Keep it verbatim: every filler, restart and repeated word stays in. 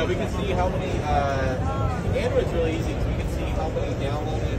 we can see how many, uh, Android's really easy because we can see how many downloaded